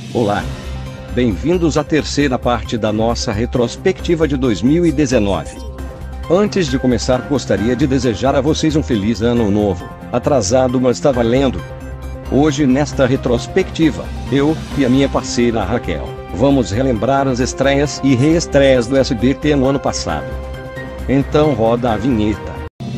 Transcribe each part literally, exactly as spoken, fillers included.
Olá! Bem-vindos à terceira parte da nossa retrospectiva de dois mil e dezenove. Antes de começar, gostaria de desejar a vocês um feliz ano novo, atrasado mas tá valendo. Hoje, nesta retrospectiva, eu e a minha parceira Raquel, vamos relembrar as estreias e reestreias do S B T no ano passado. Então roda a vinheta.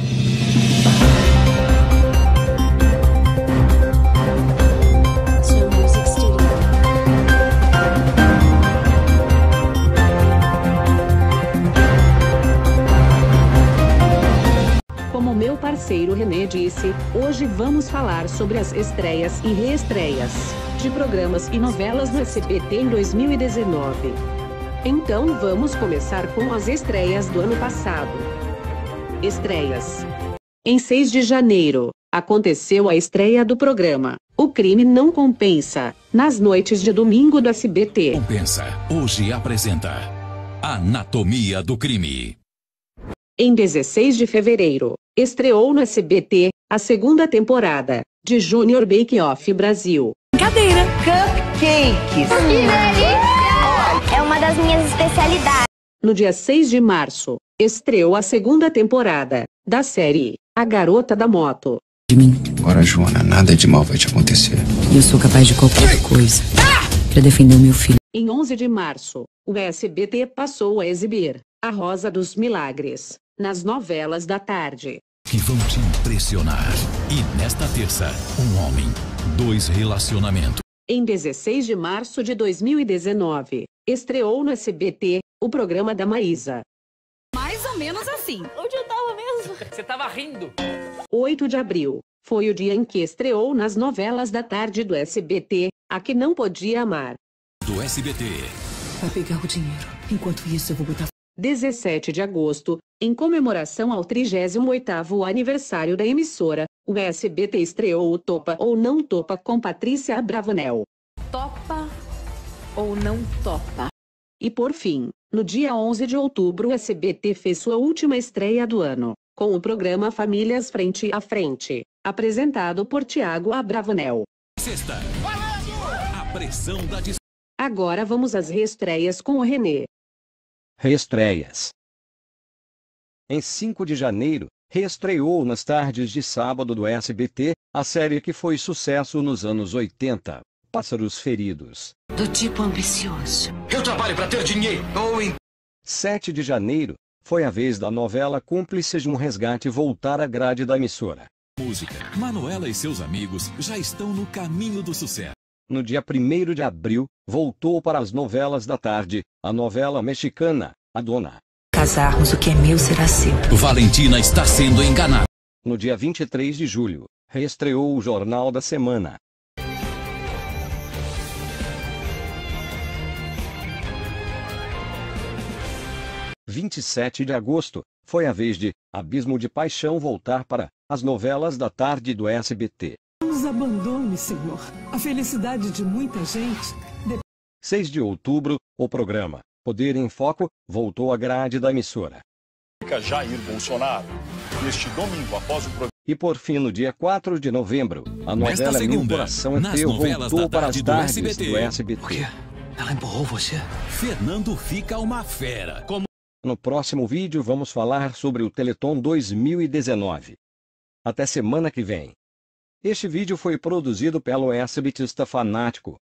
Como meu parceiro René disse, hoje vamos falar sobre as estreias e reestreias de programas e novelas do S B T em dois mil e dezenove. Então vamos começar com as estreias do ano passado. Estreias. Em seis de janeiro, aconteceu a estreia do programa O Crime Não Compensa, nas noites de domingo do S B T. Compensa, hoje apresenta Anatomia do Crime. Em dezesseis de fevereiro, estreou no S B T a segunda temporada de Junior Bake Off Brasil. Brincadeira! Cupcakes! Que delícia! É uma das minhas especialidades. No dia seis de março, estreou a segunda temporada da série A Garota da Moto. De mim. Agora, Joana, nada de mal vai te acontecer. Eu sou capaz de qualquer coisa pra defender o meu filho. Em onze de março, o S B T passou a exibir A Rosa dos Milagres nas novelas da tarde. Que vão te impressionar. E nesta terça, um homem, dois relacionamentos. Em dezesseis de março de dois mil e dezenove, estreou no S B T o programa da Maísa. Mais ou menos assim. Onde eu tava mesmo? Você tava rindo. oito de abril, foi o dia em que estreou nas novelas da tarde do S B T, A Que Não Podia Amar. Do S B T. Vai pegar o dinheiro. Enquanto isso, eu vou botar... dezessete de agosto, em comemoração ao trigésimo oitavo aniversário da emissora, o S B T estreou o Topa ou Não Topa com Patrícia Abravanel. Topa ou não topa? E por fim, no dia onze de outubro, o S B T fez sua última estreia do ano, com o programa Famílias Frente a Frente, apresentado por Tiago Abravanel. Sexta. A pressão da dis... Agora vamos às reestreias com o René. Reestreias. Em cinco de janeiro, reestreou nas tardes de sábado do S B T, a série que foi sucesso nos anos oitenta, Pássaros Feridos. Do tipo ambicioso. Eu trabalho pra ter dinheiro. Ou em... sete de janeiro, foi a vez da novela Cúmplices de um Resgate voltar à grade da emissora. Música. Manuela e seus amigos já estão no caminho do sucesso. No dia primeiro de abril, voltou para as novelas da tarde, a novela mexicana, A Dona. Casarmos, o que é meu será seu. Valentina está sendo enganada. No dia vinte e três de julho, reestreou o Jornal da Semana. vinte e sete de agosto, foi a vez de Abismo de Paixão voltar para as novelas da tarde do S B T. Nos abandone, Senhor. A felicidade de muita gente. seis de outubro, o programa Poder em Foco voltou à grade da emissora. Jair Bolsonaro, neste domingo após o programa. E por fim, no dia quatro de novembro, a novela Meu segunda, Coração é nas Teu novelas voltou da para as tarde do tardes S B T. do S B T. Ela empurrou você? Fernando fica uma fera. Como... No próximo vídeo vamos falar sobre o Teleton dois mil e dezenove. Até semana que vem. Este vídeo foi produzido pelo SBTista Fanático.